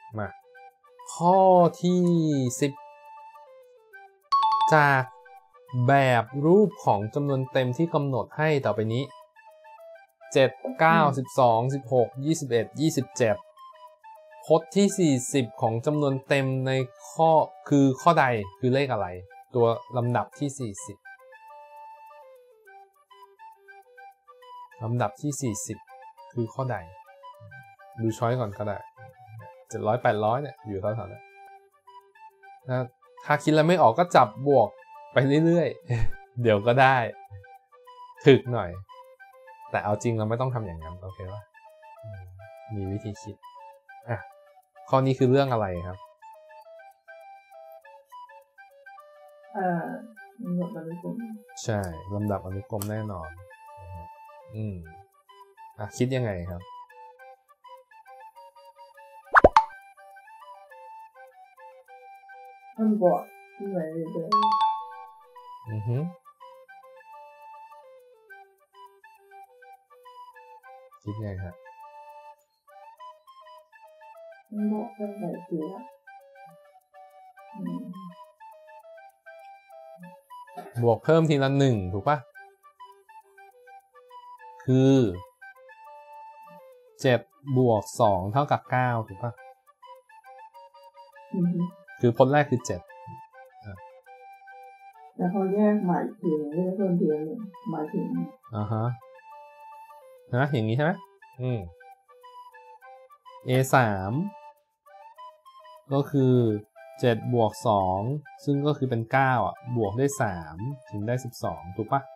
มาข้อที่10จากแบบรูปของจำนวนเต็มที่กำหนดให้ต่อไปนี้7 9 12 16 21 27พจน์ที่40ของจำนวนเต็มในข้อคือข้อใดคือเลขอะไรตัวลำดับที่40ลำดับที่40คือข้อใดดูช้อยก่อนก็ได้700 800เนี่ยอยู่เท่าๆนั้นถ้าคิดแล้วไม่ออกก็จับบวกไปเรื่อยๆ เดี๋ยวก็ได้ถึกหน่อยแต่เอาจริงเราไม่ต้องทำอย่างนั้นโอเคป่ะมีวิธีคิดข้อนี้คือเรื่องอะไรครับลำดับอนุกรมใช่ลำดับอนุกรมแน่นอนคิดยังไงครับมันบวกที่ไหนเลยคิดไงครับบวกเป็นไหนเสียบวกเพิ่มทีละ1ถูกปะคือ7บวก2เท่ากับ9ถูกปะคือพจน์แรกคือ7 แต่พอแยกหมายถึงเพิ่มทีละ1หมายถึงอย่างนี้ใช่ไหมA3 ก็คือ7บวก2ซึ่งก็คือเป็น9บวกด้วย3ถึงได้12ถูกปะ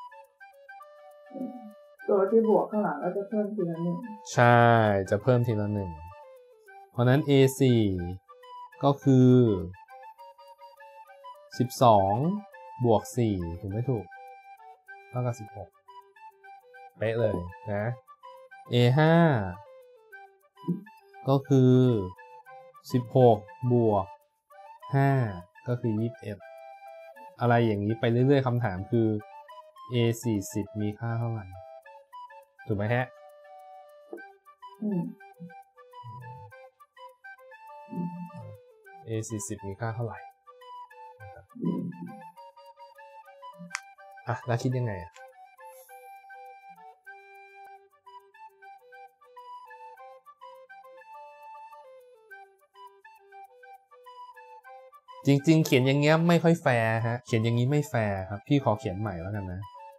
ตัวที่บวกข้างหลังก็จะเพิ่มทีละ1 ใช่จะเพิ่มทีละ1เพราะนั้น A4 ก็คือ12บวก4ถูกไม่ถูกเท่ากับ16เป๊ะเลยนะ A5 ก็คือ16บวก5ก็คือ21อะไรอย่างนี้ไปเรื่อยๆคำถามคือ A40 มีค่าเท่าไหร่ถูกไหมฮะA40 มีค่าเท่าไหร่แล้วคิดยังไงจริงๆเขียนอย่างเงี้ยไม่ค่อยแฟร์ฮะเขียนอย่างนี้ไม่แฟร์ครับพี่ขอเขียนใหม่แล้วกันนะ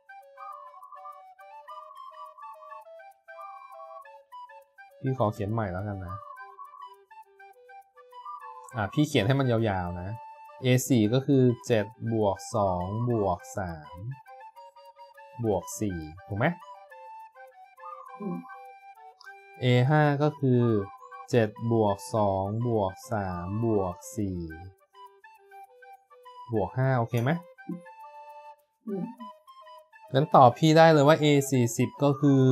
พี่ขอเขียนใหม่แล้วกันนะพี่เขียนให้มันยาวๆนะ A4 ก็คือ7บวก2บวก3บวก4ถูกไหม A5 ก็คือ7บวก2บวก3บวก4บวก5โอเคไหมงั้นตอบพี่ได้เลยว่า A40 ก็คือ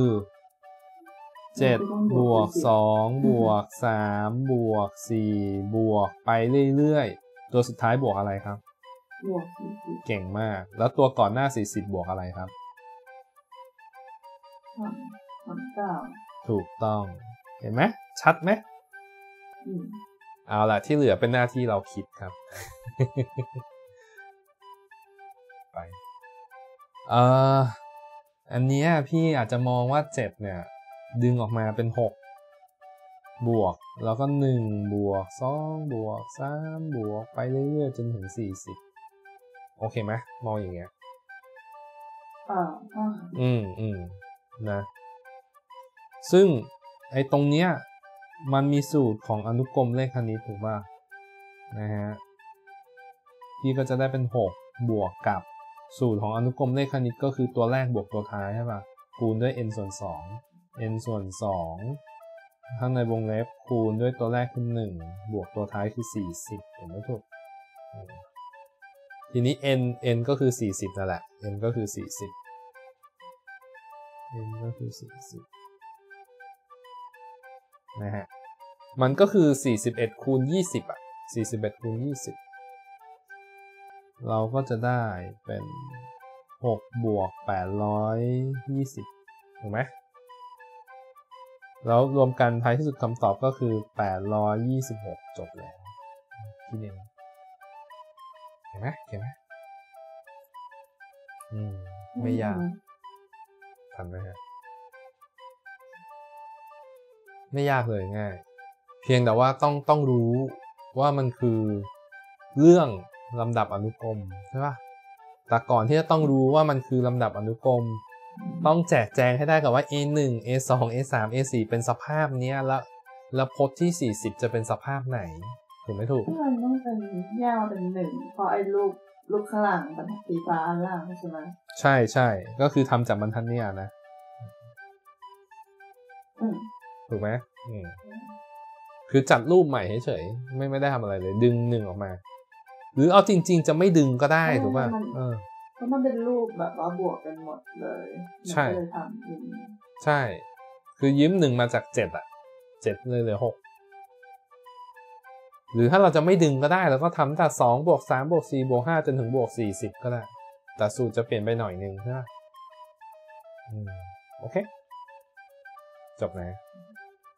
7บวก2บวก3บวก4บวกไปเรื่อยๆตัวสุดท้ายบวกอะไรครับบวก40 เก่งมากแล้วตัวก่อนหน้า40บวกอะไรครับ 39 ถูกต้องเห็นไหมชัดไหมเอาล่ะที่เหลือเป็นหน้าที่เราคิดครับ ไปอันนี้พี่อาจจะมองว่า7เนี่ยดึงออกมาเป็น6บวกแล้วก็1บวก2บวก3บวกไปเรื่อยๆจนถึง40โอเคไหมมองอย่างเงี้ยนะซึ่งไอ้ตรงเนี้ยมันมีสูตรของอนุกรมเลขคณิตถูกป่ะนะฮะพี่ก็จะได้เป็น6บวกกับสูตรของอนุกรมเลขคณิตก็คือตัวแรกบวกตัวท้ายใช่ป่ะคูณด้วย n ส่วน2 n ส่วน2ข้างในวงเล็บคูณด้วยตัวแรกคือ1บวกตัวท้ายคือ40ถูกไหมถูกทีนี้ n ก็คือ40นั่นแหละ n ก็คือ40 n ก็คือ40นะฮะมันก็คือ41คูณ2041คูณ20เราก็จะได้เป็น6บวก820ถูกไหมแล้วรวมกันท้ายที่สุดคำตอบก็คือ826จบแล้วที่นี่เห็นไหมไม่ยากทันไหมฮะไม่ยากเลยง่ายเพียงแต่ว่าต้องรู้ว่ามันคือเรื่องลำดับอนุกรมใช่ป่ะแต่ก่อนที่จะต้องรู้ว่ามันคือลำดับอนุกรมต้องแจกแจงให้ได้กับว่า A1 A2 A3 A4 เป็นสภาพเนี้ยแล้วพจน์ที่40จะเป็นสภาพไหนถูกไม่ถูกมันต้องเป็นแยกมาเป็น1เพราะไอ้ลูกข้างหลังบรรทัดสีฟ้าอันล่างใช่ไหมใช่ก็คือทำจากบรรทัดเนี่ยนะถูกไหมคือจัดรูปใหม่เฉยๆไม่ได้ทำอะไรเลยดึง1ออกมาหรือเอาจริงๆจะไม่ดึงก็ได้ถูกป่ะเพราะมันเป็นรูปแบบว่าบวกกันหมดเลยใช่เลยทำอย่างนี้ใช่คือยืม1มาจาก77เลยเหลือ6หรือถ้าเราจะไม่ดึงก็ได้เราก็ทำแต่2บวก3บวก4บวก5จนถึงบวก40ก็ได้แต่สูตรจะเปลี่ยนไปหน่อยนึงใช่ไหมโอเคจบนะ